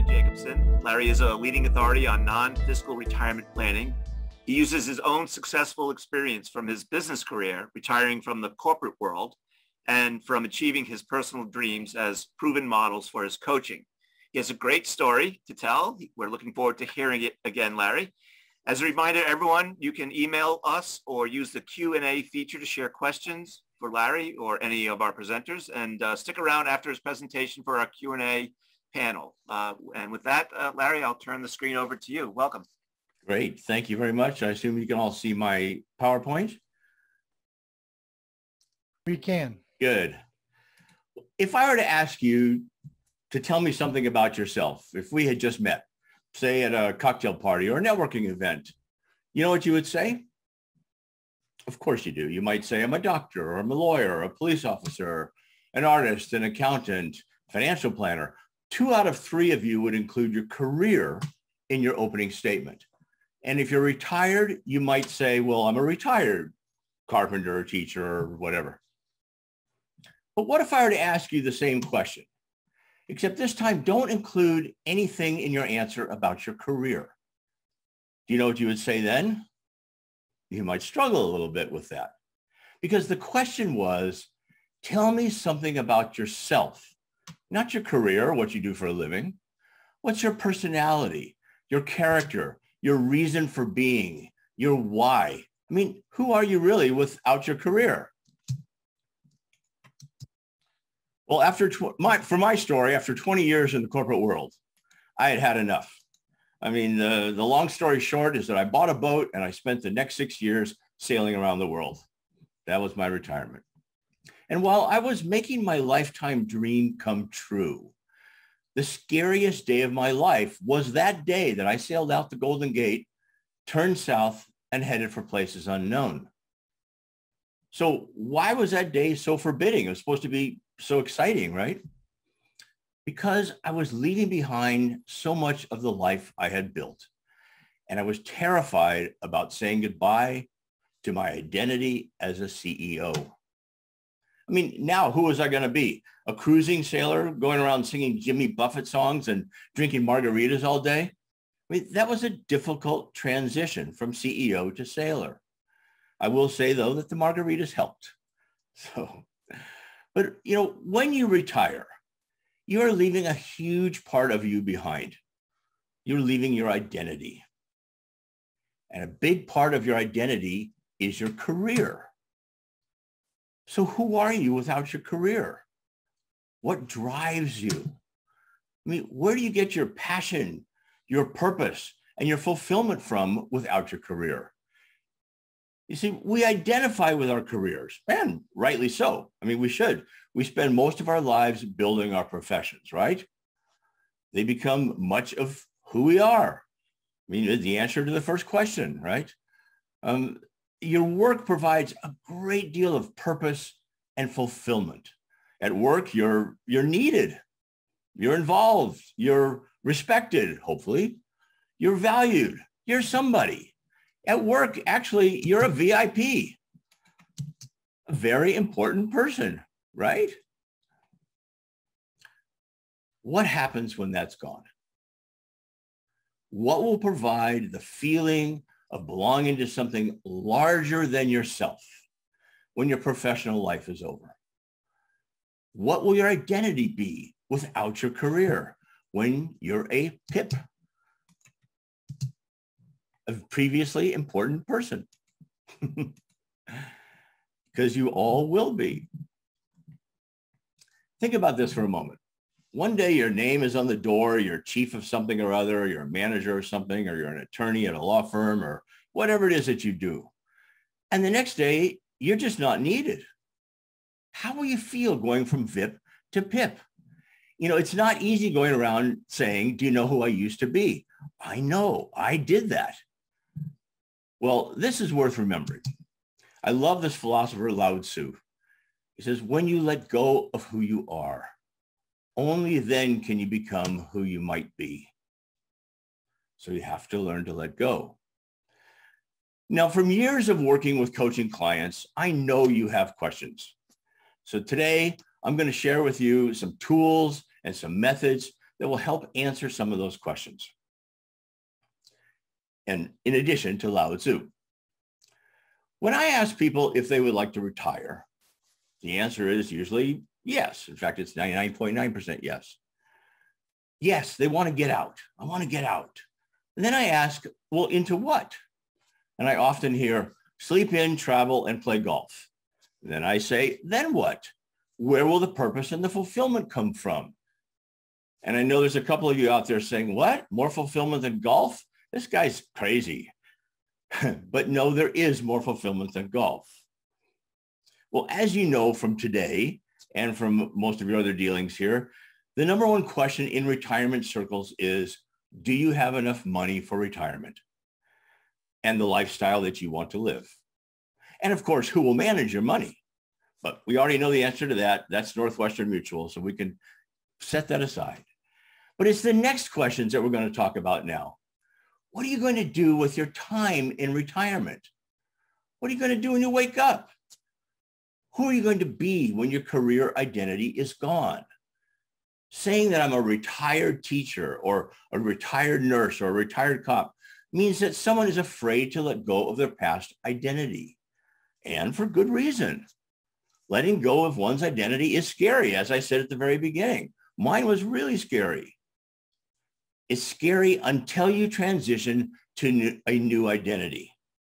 Larry Jacobson. Larry is a leading authority on non-fiscal retirement planning. He uses his own successful experience from his business career, retiring from the corporate world, and from achieving his personal dreams as proven models for his coaching. He has a great story to tell. We're looking forward to hearing it again, Larry. As a reminder, everyone, you can email us or use the Q&A feature to share questions for Larry or any of our presenters, and stick around after his presentation for our Q&A panel. And with that, Larry, I'll turn the screen over to you. Welcome. Great. Thank you very much. I assume you can all see my PowerPoint? We can. Good. If I were to ask you to tell me something about yourself, if we had just met, say at a cocktail party or a networking event, you know what you would say? Of course you do. You might say, I'm a doctor, or I'm a lawyer, or a police officer, an artist, an accountant, financial planner. 2 out of 3 of you would include your career in your opening statement. And if you're retired, you might say, well, I'm a retired carpenter, teacher, or whatever. But what if I were to ask you the same question? Except this time, don't include anything in your answer about your career. Do you know what you would say then? You might struggle a little bit with that. Because the question was, tell me something about yourself, not your career, what you do for a living. What's your personality, your character, your reason for being, your why? I mean, who are you really without your career? Well, for my story, after 20 years in the corporate world, I had had enough. I mean, the long story short is that I bought a boat and I spent the next 6 years sailing around the world. That was my retirement. And while I was making my lifetime dream come true, the scariest day of my life was that day that I sailed out the Golden Gate, turned south, and headed for places unknown. So why was that day so forbidding? It was supposed to be so exciting, right? Because I was leaving behind so much of the life I had built. And I was terrified about saying goodbye to my identity as a CEO. I mean, now who was I going to be? A cruising sailor going around singing Jimmy Buffett songs and drinking margaritas all day? I mean, that was a difficult transition from CEO to sailor. I will say, though, that the margaritas helped. But, you know, when you retire, you are leaving a huge part of you behind. You're leaving your identity. And a big part of your identity is your career. So who are you without your career? What drives you? I mean, where do you get your passion, your purpose, and your fulfillment from without your career? You see, we identify with our careers, and rightly so. I mean, we should. We spend most of our lives building our professions, right? They become much of who we are. I mean, the answer to the first question, right? Your work provides a great deal of purpose and fulfillment. At work, you're needed, you're involved, you're respected, hopefully, you're valued, you're somebody. At work, actually, you're a VIP, a very important person, right? What happens when that's gone? What will provide the feeling of belonging to something larger than yourself when your professional life is over? What will your identity be without your career when you're a PIP, a previously important person? Because you all will be. Think about this for a moment. One day your name is on the door, you're chief of something or other, you're a manager or something, or you're an attorney at a law firm, or whatever it is that you do. And the next day, you're just not needed. How will you feel going from VIP to PIP? You know, it's not easy going around saying, do you know who I used to be? I know, I did that. Well, this is worth remembering. I love this philosopher, Lao Tzu. He says, when you let go of who you are, only then can you become who you might be. So you have to learn to let go. Now, from years of working with coaching clients, I know you have questions. So today, I'm going to share with you some tools and some methods that will help answer some of those questions. And in addition to Lao Tzu. When I ask people if they would like to retire, the answer is usually yes. In fact, it's 99.9% yes. Yes, they want to get out. I want to get out. And then I ask, well, into what? And I often hear sleep in, travel, and play golf. And then I say, then what? Where will the purpose and the fulfillment come from? And I know there's a couple of you out there saying, what? More fulfillment than golf? This guy's crazy. But no, there is more fulfillment than golf. Well, as you know from today and from most of your other dealings here, the number one question in retirement circles is, do you have enough money for retirement and the lifestyle that you want to live? And of course, who will manage your money? But we already know the answer to that. That's Northwestern Mutual, so we can set that aside. But it's the next questions that we're going to talk about now. What are you going to do with your time in retirement? What are you going to do when you wake up? Who are you going to be when your career identity is gone? Saying that I'm a retired teacher or a retired nurse or a retired cop means that someone is afraid to let go of their past identity, and for good reason. Letting go of one's identity is scary, as I said at the very beginning. Mine was really scary. It's scary until you transition to a new identity.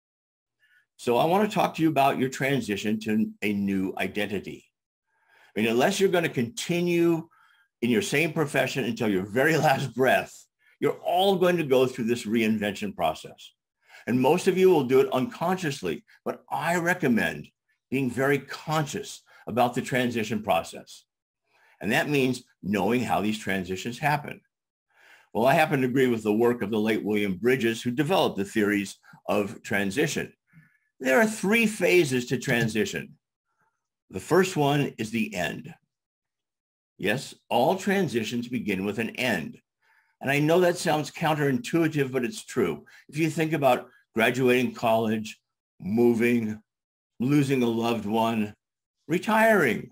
So I want to talk to you about your transition to a new identity. I mean, unless you're going to continue in your same profession until your very last breath, you're all going to go through this reinvention process. And most of you will do it unconsciously, but I recommend being very conscious about the transition process. And that means knowing how these transitions happen. Well, I happen to agree with the work of the late William Bridges, who developed the theories of transition. There are 3 phases to transition. The first one is the end. Yes, all transitions begin with an end. And I know that sounds counterintuitive, but it's true. If you think about graduating college, moving, losing a loved one, retiring,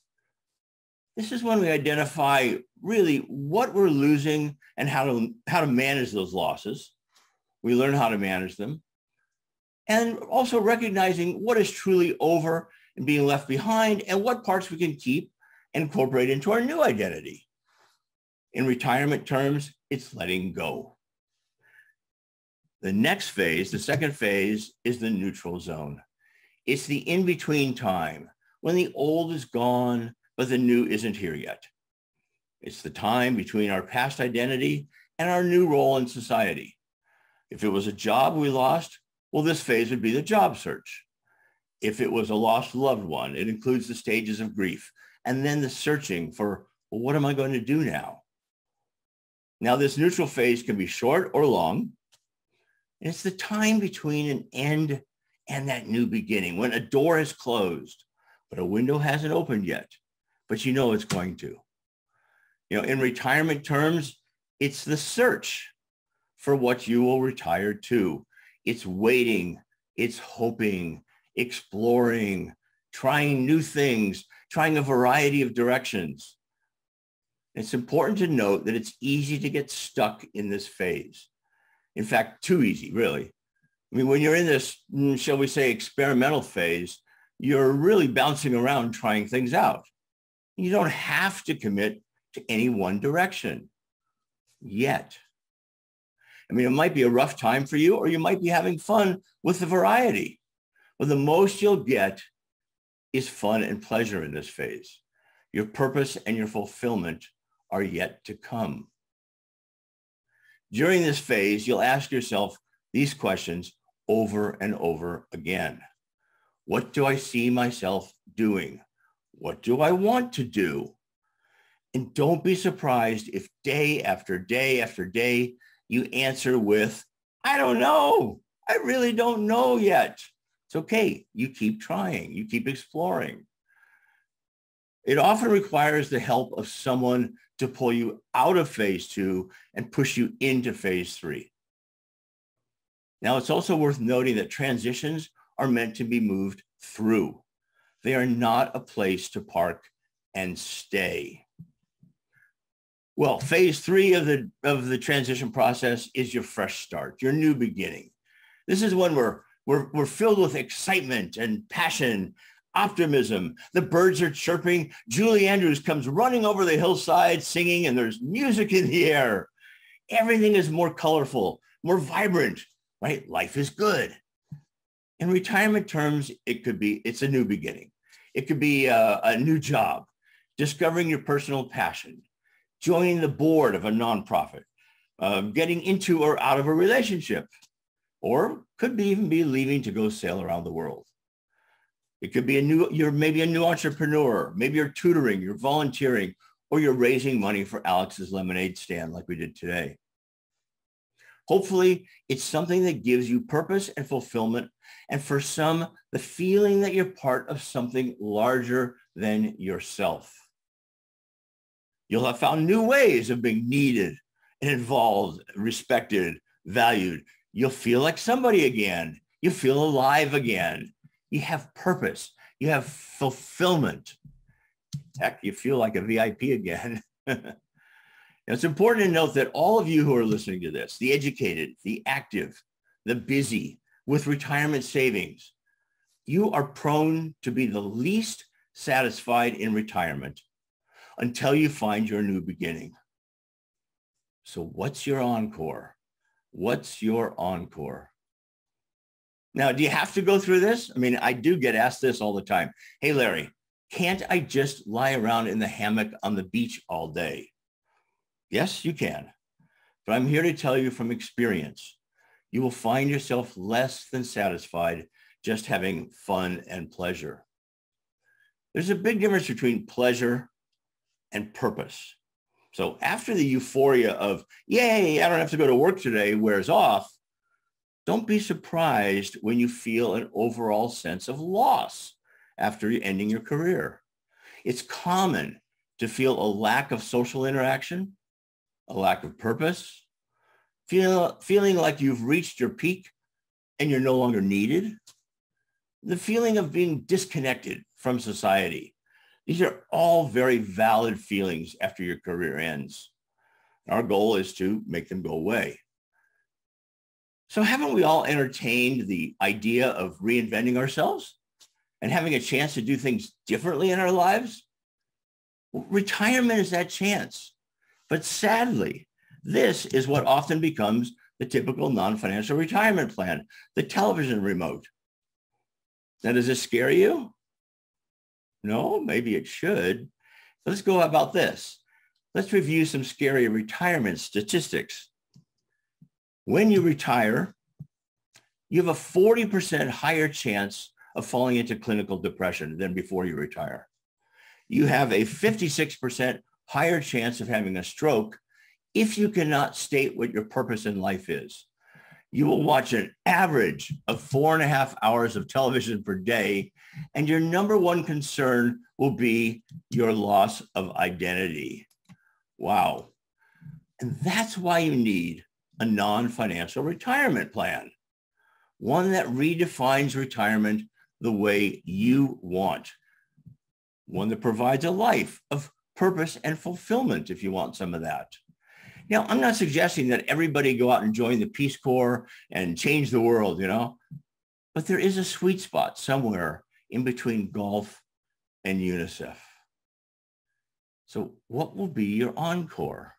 this is when we identify really what we're losing and how to manage those losses. We learn how to manage them. And also recognizing what is truly over and being left behind and what parts we can keep and incorporate into our new identity. In retirement terms, it's letting go. The next phase, the second phase, is the neutral zone. It's the in-between time when the old is gone, but the new isn't here yet. It's the time between our past identity and our new role in society. If it was a job we lost, well, this phase would be the job search. If it was a lost loved one, it includes the stages of grief and then the searching for, well, what am I going to do now? Now, this neutral phase can be short or long. And it's the time between an end and that new beginning, when a door is closed, but a window hasn't opened yet, but you know it's going to. You know, in retirement terms, it's the search for what you will retire to. It's waiting, it's hoping, exploring, trying new things, trying a variety of directions. It's important to note that it's easy to get stuck in this phase. In fact, too easy, really. I mean, when you're in this, shall we say, experimental phase, you're really bouncing around trying things out. You don't have to commit to any one direction yet. I mean, it might be a rough time for you, or you might be having fun with the variety. But the most you'll get is fun and pleasure in this phase. Your purpose and your fulfillment are yet to come. During this phase, you'll ask yourself these questions over and over again. What do I see myself doing? What do I want to do? And don't be surprised if day after day after day, you answer with, I don't know. I really don't know yet. It's okay. You keep trying. You keep exploring. It often requires the help of someone to pull you out of phase 2 and push you into phase 3. Now, it's also worth noting that transitions are meant to be moved through. They are not a place to park and stay. Well, phase 3 of the transition process is your fresh start, your new beginning. This is when we're filled with excitement and passion, optimism. The birds are chirping. Julie Andrews comes running over the hillside singing, and there's music in the air. Everything is more colorful, more vibrant, right? Life is good. In retirement terms, it's a new beginning. It could be a new job, discovering your personal passion, joining the board of a nonprofit, getting into or out of a relationship, or could even be leaving to go sail around the world. It could be you're maybe a new entrepreneur, maybe you're tutoring, you're volunteering, or you're raising money for Alex's lemonade stand like we did today. Hopefully, it's something that gives you purpose and fulfillment, and for some, the feeling that you're part of something larger than yourself. You'll have found new ways of being needed and involved, respected, valued. You'll feel like somebody again. You feel alive again. You have purpose. You have fulfillment. Heck, you feel like a VIP again. It's important to note that all of you who are listening to this, the educated, the active, the busy with retirement savings, you are prone to be the least satisfied in retirement until you find your new beginning. So what's your encore? What's your encore? Now, do you have to go through this? I mean, I do get asked this all the time. Hey, Larry, can't I just lie around in the hammock on the beach all day? Yes, you can. But I'm here to tell you from experience, you will find yourself less than satisfied just having fun and pleasure. There's a big difference between pleasure and purpose. So after the euphoria of, yay, I don't have to go to work today, wears off, don't be surprised when you feel an overall sense of loss after ending your career. It's common to feel a lack of social interaction, a lack of purpose, feeling like you've reached your peak and you're no longer needed, the feeling of being disconnected from society. These are all very valid feelings after your career ends. Our goal is to make them go away. So haven't we all entertained the idea of reinventing ourselves and having a chance to do things differently in our lives? Retirement is that chance. But sadly, this is what often becomes the typical non-financial retirement plan, the television remote. Now, does this scare you? No, maybe it should. Let's go about this. Let's review some scary retirement statistics. When you retire, you have a 40% higher chance of falling into clinical depression than before you retire. You have a 56% higher chance of having a stroke if you cannot state what your purpose in life is. You will watch an average of 4.5 hours of television per day, and your number one concern will be your loss of identity. Wow. And that's why you need a non-financial retirement plan, one that redefines retirement the way you want, one that provides a life of purpose and fulfillment if you want some of that. Now, I'm not suggesting that everybody go out and join the Peace Corps and change the world, but there is a sweet spot somewhere in between golf and UNICEF. So what will be your encore?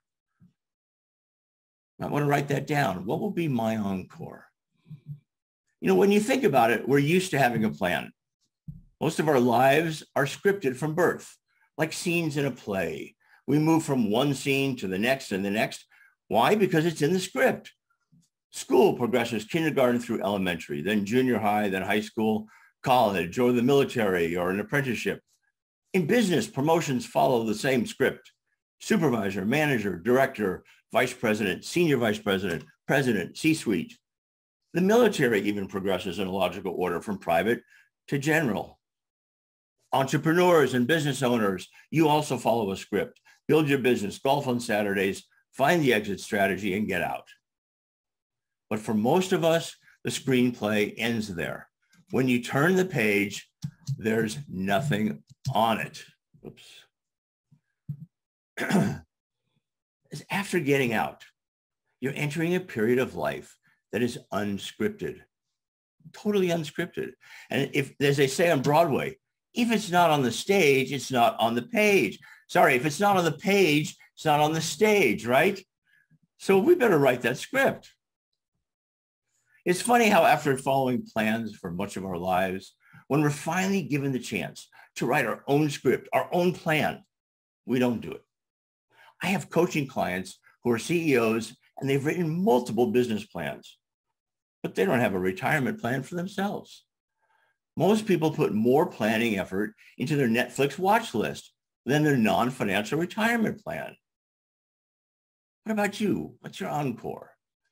I want to write that down. What will be my encore? When you think about it, we're used to having a plan. Most of our lives are scripted from birth, like scenes in a play. We move from one scene to the next and the next. Why? Because it's in the script. School progresses kindergarten through elementary, then junior high, then high school, college, or the military, or an apprenticeship. In business, promotions follow the same script. Supervisor, manager, director, vice president, senior vice president, president, C-suite. The military even progresses in a logical order from private to general. Entrepreneurs and business owners, you also follow a script. Build your business, golf on Saturdays, find the exit strategy, and get out. But for most of us, the screenplay ends there. When you turn the page, there's nothing on it. Oops. after getting out, you're entering a period of life that is unscripted, totally unscripted. And if, as they say on Broadway, if it's not on the stage, it's not on the page. Sorry, if it's not on the page, it's not on the stage, right? So we better write that script. It's funny how after following plans for much of our lives, when we're finally given the chance to write our own script, our own plan, we don't do it. I have coaching clients who are CEOs and they've written multiple business plans, but they don't have a retirement plan for themselves. Most people put more planning effort into their Netflix watch list than their non-financial retirement plan. What about you? What's your encore?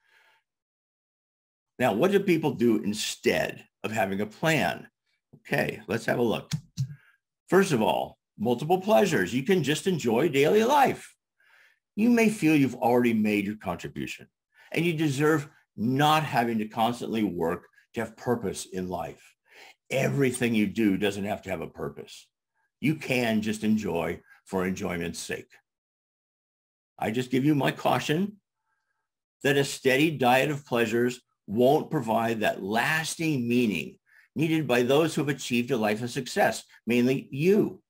Now, what do people do instead of having a plan? Okay, let's have a look. First of all, multiple pleasures. You can just enjoy daily life. You may feel you've already made your contribution and you deserve not having to constantly work to have purpose in life. Everything you do doesn't have to have a purpose. You can just enjoy for enjoyment's sake. I just give you my caution that a steady diet of pleasures won't provide that lasting meaning needed by those who have achieved a life of success, mainly you.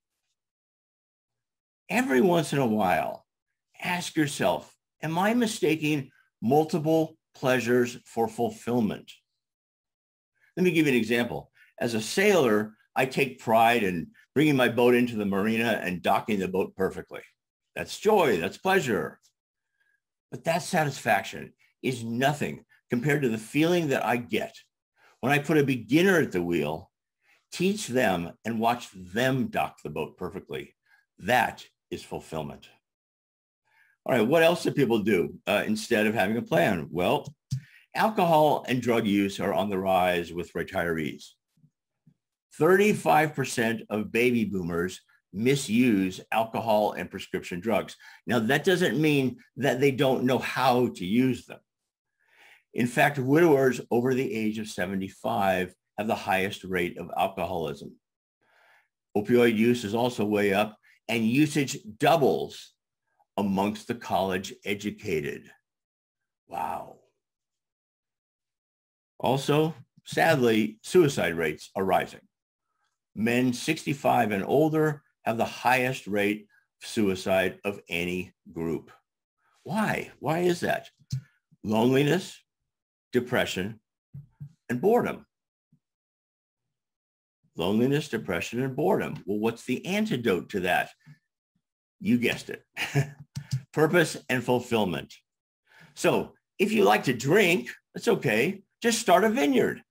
Every once in a while, ask yourself, am I mistaking multiple pleasures for fulfillment? Let me give you an example. As a sailor, I take pride in bringing my boat into the marina and docking the boat perfectly. That's joy, that's pleasure. But that satisfaction is nothing compared to the feeling that I get when I put a beginner at the wheel, teach them and watch them dock the boat perfectly. That is fulfillment. All right, what else do people do instead of having a plan? Well, alcohol and drug use are on the rise with retirees. 35% of baby boomers misuse alcohol and prescription drugs. Now, that doesn't mean that they don't know how to use them. In fact, widowers over the age of 75 have the highest rate of alcoholism. Opioid use is also way up, and usage doubles amongst the college educated. Wow. Also, sadly, suicide rates are rising. Men 65 and older have the highest rate of suicide of any group. Why? Why is that? Loneliness, depression, and boredom. Loneliness, depression, and boredom. Well, what's the antidote to that? You guessed it. Purpose and fulfillment. So if you like to drink, that's okay. Just start a vineyard.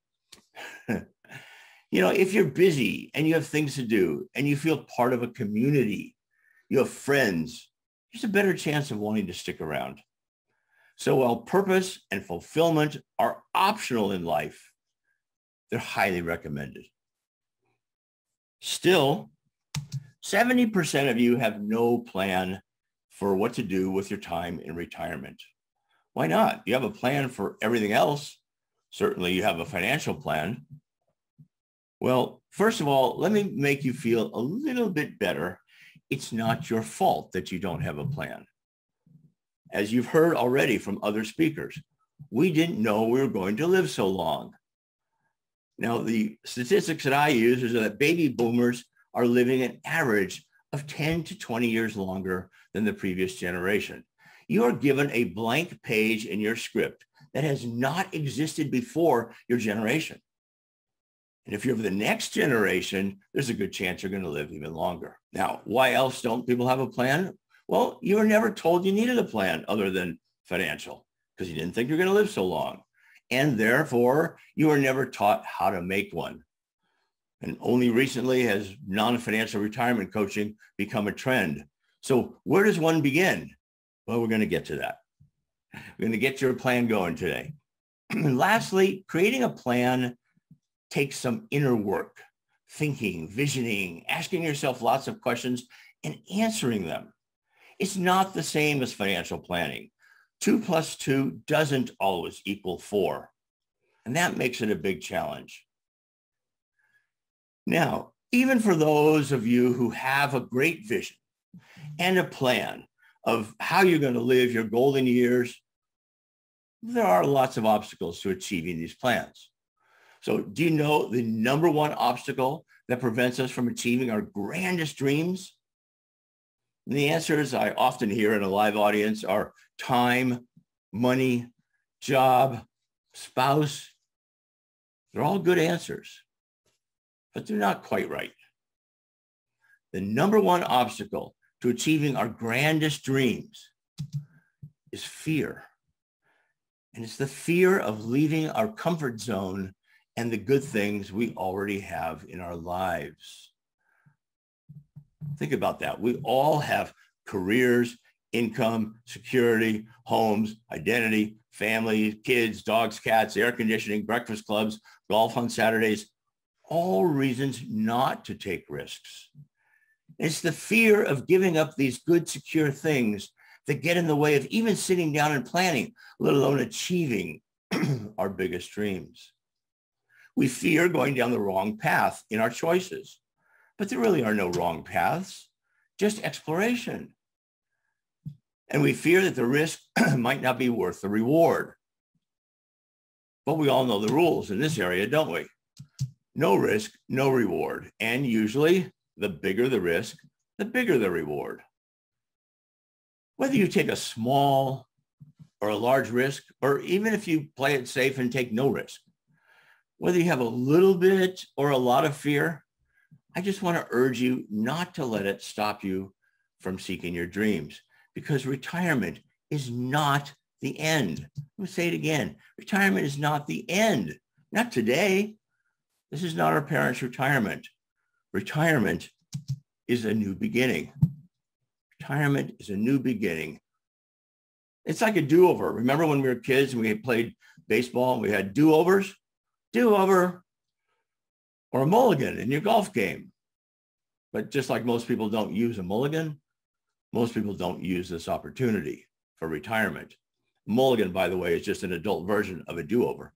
If you're busy and you have things to do and you feel part of a community, you have friends, there's a better chance of wanting to stick around. So while purpose and fulfillment are optional in life, they're highly recommended. Still, 70% of you have no plan for what to do with your time in retirement. Why not? You have a plan for everything else. Certainly you have a financial plan. Well, first of all, let me make you feel a little bit better. It's not your fault that you don't have a plan. As you've heard already from other speakers, we didn't know we were going to live so long. Now, the statistics that I use is that baby boomers are living an average of 10 to 20 years longer than the previous generation. You are given a blank page in your script that has not existed before your generation. And if you're the next generation, there's a good chance you're going to live even longer. Now, why else don't people have a plan? Well, you were never told you needed a plan other than financial because you didn't think you're going to live so long. And therefore, you were never taught how to make one. And only recently has non-financial retirement coaching become a trend. So where does one begin? Well, we're going to get to that. We're going to get your plan going today. And lastly, creating a plan takes some inner work, thinking, visioning, asking yourself lots of questions and answering them. It's not the same as financial planning. 2 + 2 doesn't always equal 4. And that makes it a big challenge. Now, even for those of you who have a great vision and a plan, of how you're going to live your golden years, there are lots of obstacles to achieving these plans. So do you know the number one obstacle that prevents us from achieving our grandest dreams? And the answers I often hear in a live audience are time, money, job, spouse. They're all good answers, but they're not quite right. The number one obstacle to achieving our grandest dreams is fear. And it's the fear of leaving our comfort zone and the good things we already have in our lives. Think about that. We all have careers, income, security, homes, identity, family, kids, dogs, cats, air conditioning, breakfast clubs, golf on Saturdays, all reasons not to take risks. It's the fear of giving up these good, secure things that get in the way of even sitting down and planning, let alone achieving our biggest dreams. We fear going down the wrong path in our choices, but there really are no wrong paths, just exploration. And we fear that the risk might not be worth the reward. But we all know the rules in this area, don't we? No risk, no reward. And usually the bigger the risk, the bigger the reward. Whether you take a small or a large risk, or even if you play it safe and take no risk, whether you have a little bit or a lot of fear, I just want to urge you not to let it stop you from seeking your dreams, because retirement is not the end. Let me say it again. Retirement is not the end. Not today. This is not our parents' retirement. Retirement is a new beginning. Retirement is a new beginning. It's like a do-over. Remember when we were kids and we played baseball and we had do-overs? Do-over or a mulligan in your golf game. But just like most people don't use a mulligan, most people don't use this opportunity for retirement. Mulligan, by the way, is just an adult version of a do-over.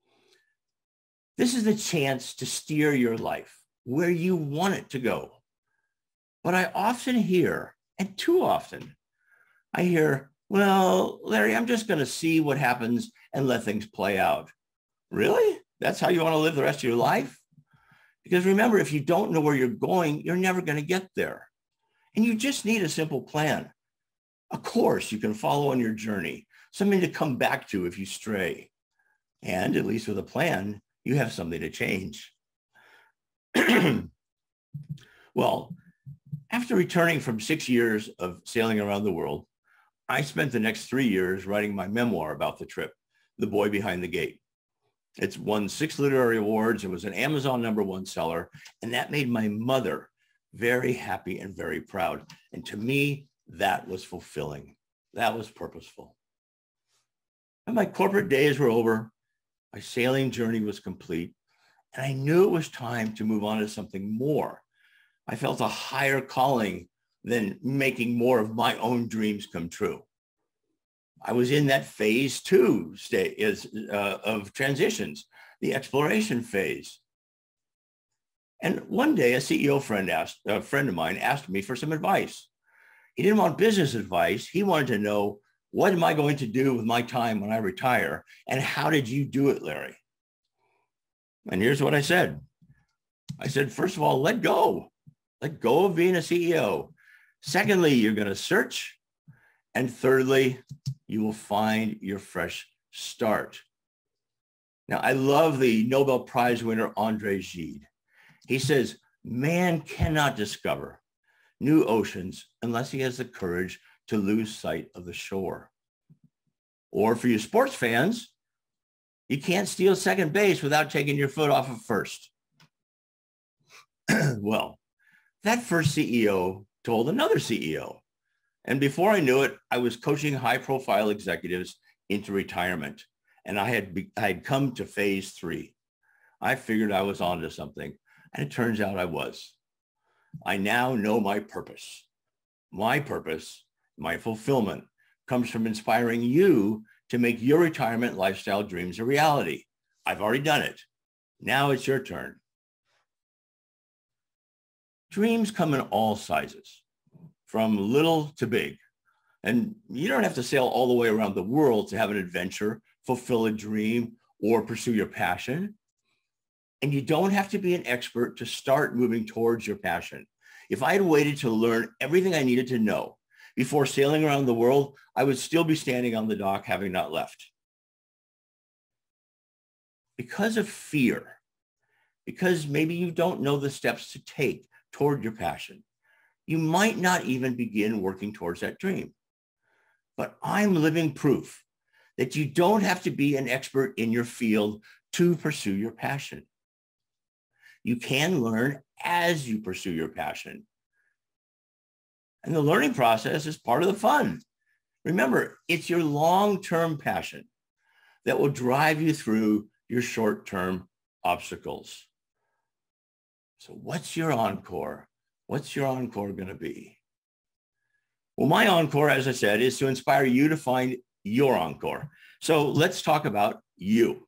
This is the chance to steer your life where you want it to go. But I often hear, and too often, I hear, well, Larry, I'm just going to see what happens and let things play out. Really? That's how you want to live the rest of your life? Because remember, if you don't know where you're going, you're never going to get there. And you just need a simple plan. A course you can follow on your journey, something to come back to if you stray. And at least with a plan, you have something to change. Well, after returning from 6 years of sailing around the world, I spent the next 3 years writing my memoir about the trip, The Boy Behind the Gate. It's won 6 literary awards. It was an Amazon #1 seller. And that made my mother very happy and very proud. And to me, that was fulfilling. That was purposeful. And my corporate days were over. My sailing journey was complete. And I knew it was time to move on to something more. I felt a higher calling than making more of my own dreams come true. I was in that phase 2 of transitions, the exploration phase. And one day, a CEO friend of mine asked me for some advice. He didn't want business advice. He wanted to know, what am I going to do with my time when I retire? And how did you do it, Larry? And here's what I said. I said, first of all, let go. Let go of being a CEO. Secondly, you're going to search. And thirdly, you will find your fresh start. Now, I love the Nobel Prize winner, Andre Gide. He says, man cannot discover new oceans unless he has the courage to lose sight of the shore. Or for you sports fans, you can't steal second base without taking your foot off of first. Well, that first CEO told another CEO. And before I knew it, I was coaching high-profile executives into retirement. And I had come to phase 3. I figured I was onto something. And it turns out I was. I now know my purpose. My purpose, my fulfillment, comes from inspiring you to make your retirement lifestyle dreams a reality. I've already done it. Now it's your turn. Dreams come in all sizes, from little to big. And you don't have to sail all the way around the world to have an adventure, fulfill a dream, or pursue your passion. And you don't have to be an expert to start moving towards your passion. If I had waited to learn everything I needed to know before sailing around the world, I would still be standing on the dock having not left. Because of fear, because maybe you don't know the steps to take toward your passion, you might not even begin working towards that dream. But I'm living proof that you don't have to be an expert in your field to pursue your passion. You can learn as you pursue your passion. And the learning process is part of the fun. Remember, it's your long-term passion that will drive you through your short-term obstacles. So what's your encore? What's your encore going to be? Well, my encore, as I said, is to inspire you to find your encore. So let's talk about you.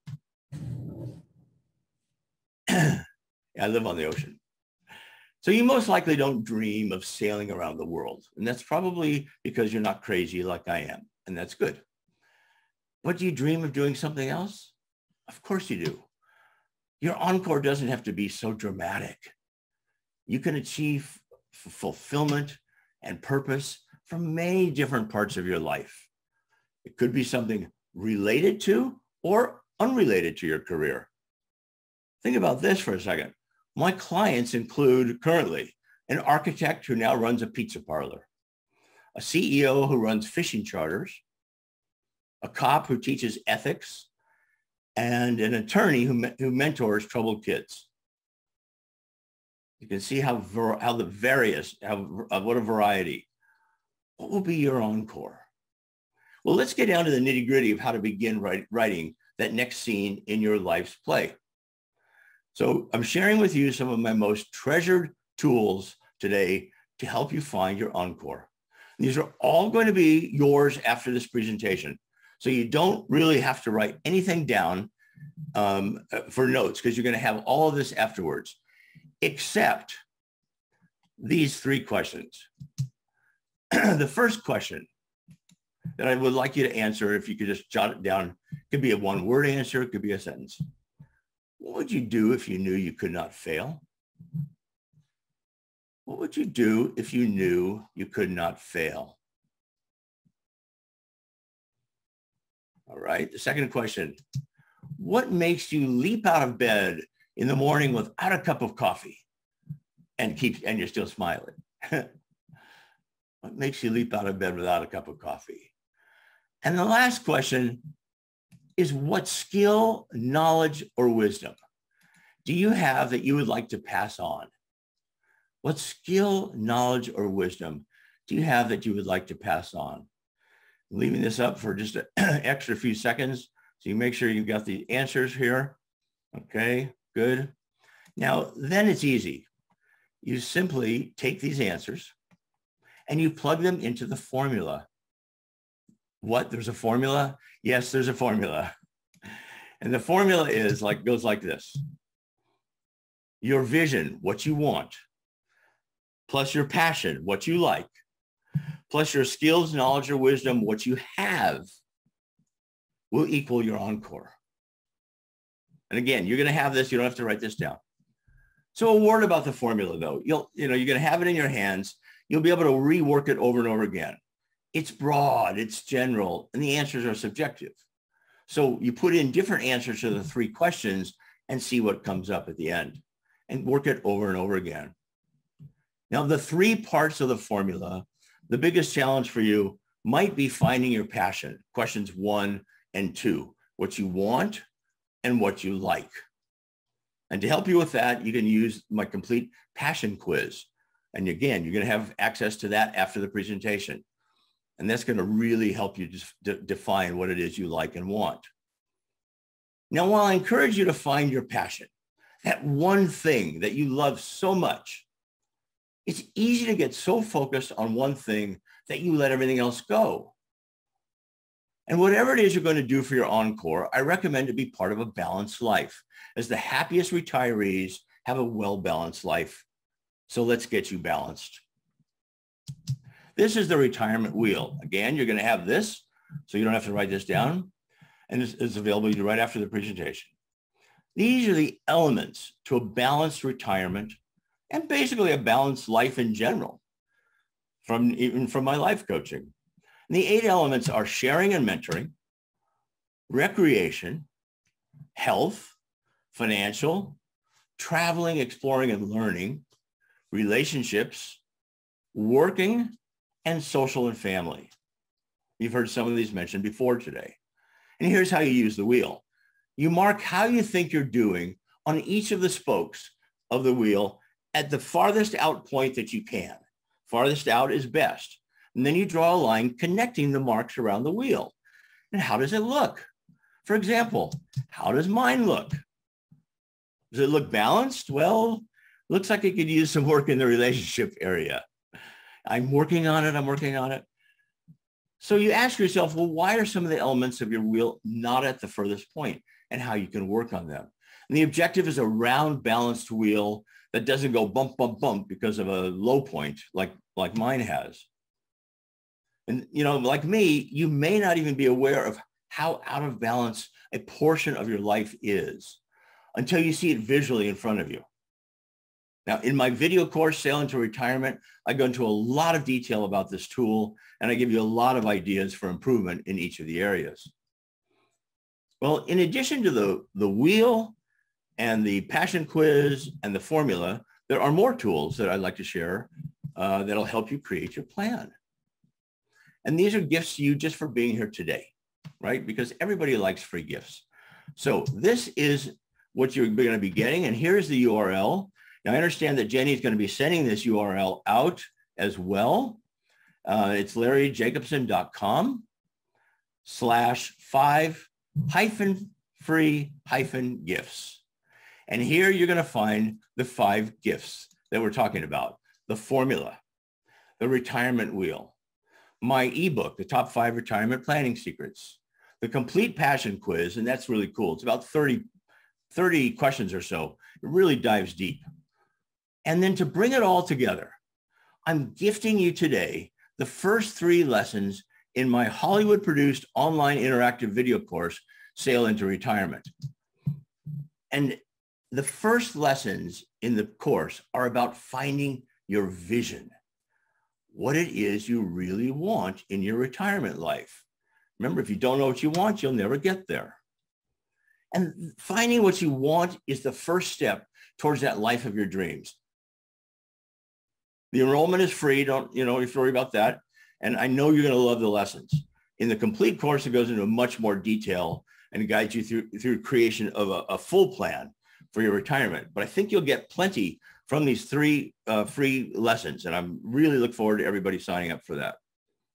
I live on the ocean. So you most likely don't dream of sailing around the world. And that's probably because you're not crazy like I am. And that's good. But do you dream of doing something else? Of course you do. Your encore doesn't have to be so dramatic. You can achieve fulfillment and purpose from many different parts of your life. It could be something related to or unrelated to your career. Think about this for a second. My clients include currently an architect who now runs a pizza parlor, a CEO who runs fishing charters, a cop who teaches ethics, and an attorney who mentors troubled kids. You can see what a variety. What will be your encore? Well, let's get down to the nitty-gritty of how to begin writing that next scene in your life's play. So I'm sharing with you some of my most treasured tools today to help you find your encore. These are all going to be yours after this presentation. So you don't really have to write anything down for notes because you're going to have all of this afterwards, except these three questions. The first question that I would like you to answer, if you could just jot it down, could be a one-word answer, it could be a sentence. What would you do if you knew you could not fail? What would you do if you knew you could not fail? All right, the second question. What makes you leap out of bed in the morning without a cup of coffee and you're still smiling? What makes you leap out of bed without a cup of coffee? And the last question is, what skill, knowledge, or wisdom do you have that you would like to pass on? What skill, knowledge, or wisdom do you have that you would like to pass on? I'm leaving this up for just an extra few seconds so you make sure you've got the answers here. Okay, good. Now, then it's easy. You simply take these answers and you plug them into the formula. What? There's a formula? Yes, there's a formula. And the formula goes like this. Your vision, what you want, plus your passion, what you like, plus your skills, knowledge, or wisdom, what you have, will equal your encore. And again, you're going to have this. You don't have to write this down. So a word about the formula, though. You're going to have it in your hands. You'll be able to rework it over and over again. It's broad, it's general, and the answers are subjective. So you put in different answers to the three questions and see what comes up at the end and work it over and over again. Now, the three parts of the formula, the biggest challenge for you might be finding your passion, questions 1 and 2, what you want and what you like. And to help you with that, you can use my complete passion quiz. And again, you're going to have access to that after the presentation. And that's going to really help you just define what it is you like and want. Now, while I encourage you to find your passion, that one thing that you love so much, it's easy to get so focused on one thing that you let everything else go. And whatever it is you're going to do for your encore, I recommend to be part of a balanced life, as the happiest retirees have a well-balanced life. So let's get you balanced. This is the retirement wheel. Again, you're going to have this, so you don't have to write this down. And it's available to you right after the presentation. These are the elements to a balanced retirement and basically a balanced life in general, even from my life coaching. And the 8 elements are sharing and mentoring, recreation, health, financial, traveling, exploring, and learning, relationships, working, and social and family. You've heard some of these mentioned before today. And here's how you use the wheel. You mark how you think you're doing on each of the spokes of the wheel at the farthest out point that you can. Farthest out is best. And then you draw a line connecting the marks around the wheel. And how does it look? For example, how does mine look? Does it look balanced? Well, looks like it could use some work in the relationship area. I'm working on it. So you ask yourself, well, why are some of the elements of your wheel not at the furthest point, and how you can work on them? And the objective is a round, balanced wheel that doesn't go bump, bump, bump because of a low point like mine has. And, like me, you may not even be aware of how out of balance a portion of your life is until you see it visually in front of you. Now, in my video course, Sailing to Retirement, I go into a lot of detail about this tool, and I give you a lot of ideas for improvement in each of the areas. Well, in addition to the wheel and the passion quiz and the formula, there are more tools that I'd like to share that'll help you create your plan. And these are gifts to you just for being here today, right? Because everybody likes free gifts. So this is what you're going to be getting, and here's the URL. Now, I understand that Jenny's going to be sending this URL out as well. It's larryjacobson.com/5-free-gifts. And here you're going to find the 5 gifts that we're talking about: the formula, the retirement wheel, my ebook, the top 5 retirement planning secrets, the complete passion quiz, and that's really cool. It's about 30 questions or so. It really dives deep. And then to bring it all together, I'm gifting you today the first 3 lessons in my Hollywood-produced online interactive video course, Sail into Retirement. And the first lessons in the course are about finding your vision, what it is you really want in your retirement life. Remember, if you don't know what you want, you'll never get there. And finding what you want is the first step towards that life of your dreams. The enrollment is free. Don't you have to worry about that. And I know you're going to love the lessons. In the complete course, it goes into much more detail and guides you through creation of a full plan for your retirement. But I think you'll get plenty from these 3 free lessons. And I'm really look forward to everybody signing up for that.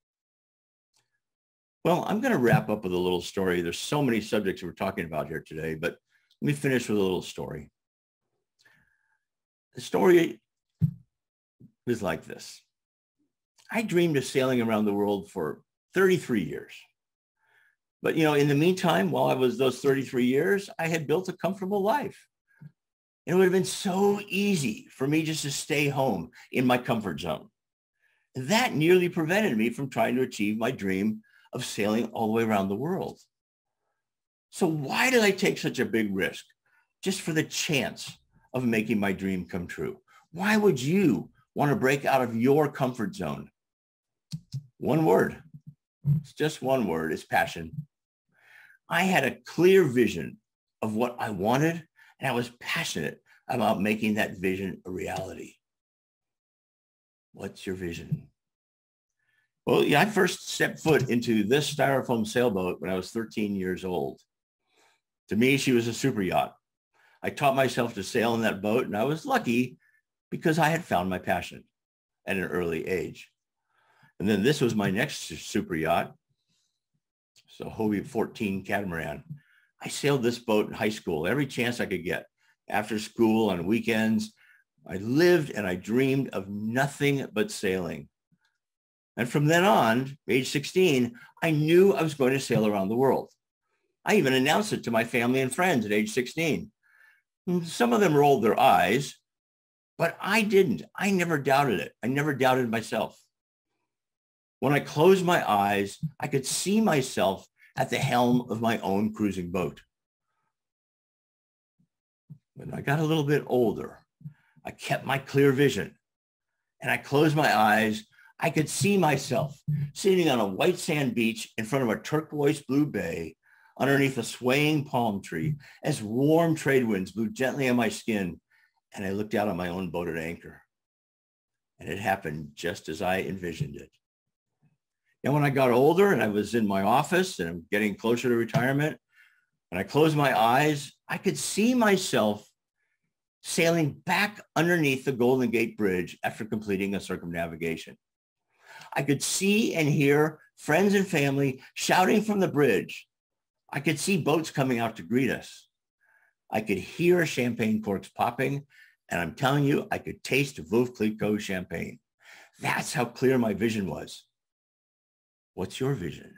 Well, I'm going to wrap up with a little story. There's so many subjects we're talking about here today, but let me finish with a little story. The story is like this. I dreamed of sailing around the world for 33 years. But, in the meantime, while I was those 33 years, I had built a comfortable life. And it would have been so easy for me just to stay home in my comfort zone. And that nearly prevented me from trying to achieve my dream of sailing all the way around the world. So why did I take such a big risk just for the chance of making my dream come true? Why would you want to break out of your comfort zone? One word. It's just one word. It's passion. I had a clear vision of what I wanted, and I was passionate about making that vision a reality. What's your vision? Well, I first stepped foot into this styrofoam sailboat when I was 13 years old. To me, she was a super yacht. I taught myself to sail in that boat, and I was lucky because I had found my passion at an early age. And then this was my next super yacht. So Hobie 14 catamaran. I sailed this boat in high school every chance I could get. After school, on weekends, I lived and I dreamed of nothing but sailing. And from then on, age 16, I knew I was going to sail around the world. I even announced it to my family and friends at age 16. Some of them rolled their eyes, but I didn't. I never doubted it. I never doubted myself. When I closed my eyes, I could see myself at the helm of my own cruising boat. When I got a little bit older, I kept my clear vision and I closed my eyes. I could see myself sitting on a white sand beach in front of a turquoise blue bay underneath a swaying palm tree as warm trade winds blew gently on my skin, and I looked out on my own boat at anchor. And it happened just as I envisioned it. And when I got older and I was in my office and I'm getting closer to retirement, when I closed my eyes, I could see myself sailing back underneath the Golden Gate Bridge after completing a circumnavigation. I could see and hear friends and family shouting from the bridge. I could see boats coming out to greet us. I could hear champagne corks popping, and I'm telling you, I could taste Veuve Clicquot champagne. That's how clear my vision was. What's your vision?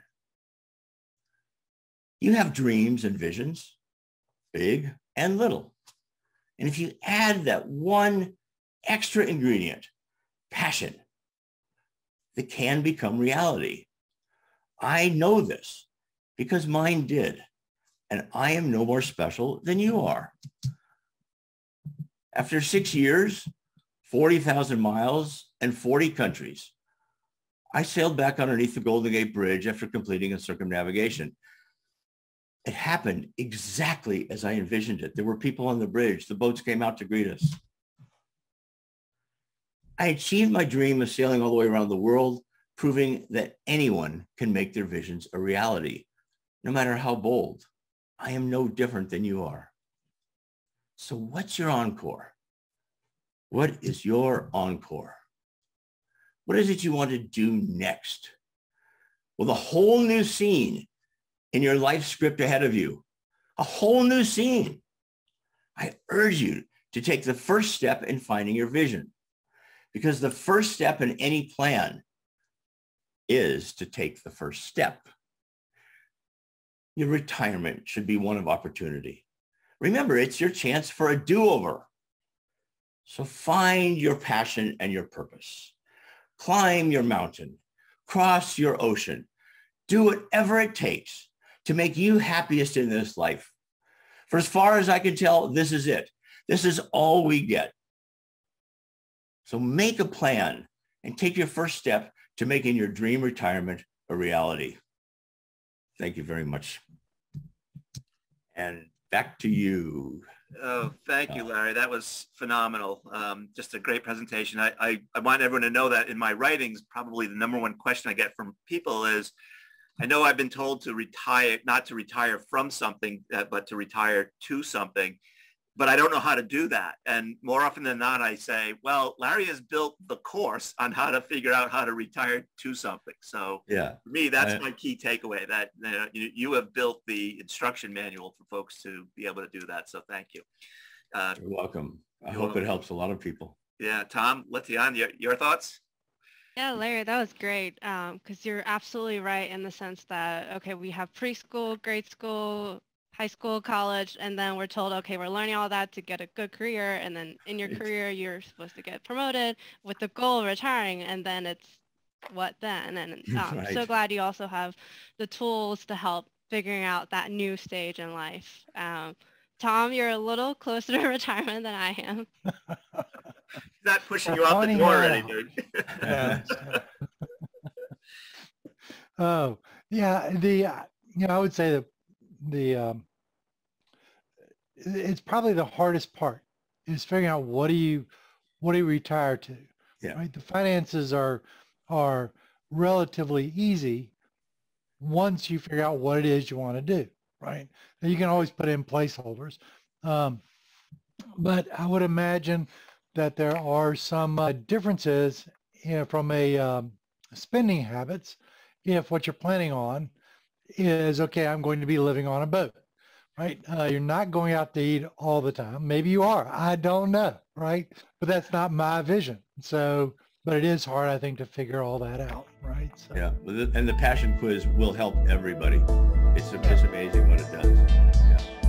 You have dreams and visions, big and little. And if you add that one extra ingredient, passion, that can become reality. I know this because mine did, and I am no more special than you are. After 6 years, 40,000 miles, and 40 countries, I sailed back underneath the Golden Gate Bridge after completing a circumnavigation. It happened exactly as I envisioned it. There were people on the bridge. The boats came out to greet us. I achieved my dream of sailing all the way around the world, proving that anyone can make their visions a reality, no matter how bold. I am no different than you are. So what's your encore? What is your encore? What is it you want to do next? With a whole new scene in your life script ahead of you, a whole new scene. I urge you to take the first step in finding your vision, because the first step in any plan is to take the first step. Your retirement should be one of opportunity. Remember, it's your chance for a do-over. So find your passion and your purpose. Climb your mountain, cross your ocean, do whatever it takes to make you happiest in this life. For as far as I can tell, this is it. This is all we get. So make a plan and take your first step to making your dream retirement a reality. Thank you very much. And back to you. Oh, thank you, Larry. That was phenomenal. Just a great presentation. I want everyone to know that in my writings, probably the number one question I get from people is, I know I've been told to retire, not to retire from something, but to retire to something, but I don't know how to do that. And more often than not, I say, well, Larry has built the course on how to figure out how to retire to something. So yeah, for me, that's my key takeaway, that you have built the instruction manual for folks to be able to do that. So thank you. You're welcome. I hope it helps a lot of people. Yeah. Tom, Letian, your thoughts? Yeah, Larry, that was great, because you're absolutely right in the sense that, okay, we have preschool, grade school, high school, college, and then we're told, okay, we're learning all that to get a good career, and then in your career, you're supposed to get promoted with the goal of retiring, and then it's what then? And I'm so glad you also have the tools to help figuring out that new stage in life. Tom, you're a little closer to retirement than I am. He's not pushing you out the door already, dude. Yeah. Oh, yeah. I would say that it's probably the hardest part is figuring out what do you retire to. Yeah. Right. The finances are relatively easy once you figure out what it is you want to do. Right. Now you can always put in placeholders, but I would imagine that there are some differences from a spending habits. If what you're planning on is, okay, I'm going to be living on a boat, right? You're not going out to eat all the time. Maybe you are. I don't know, right? But that's not my vision. So, but it is hard, I think, to figure all that out, right? So. Yeah, and the passion quiz will help everybody. It's amazing what it does. Yeah.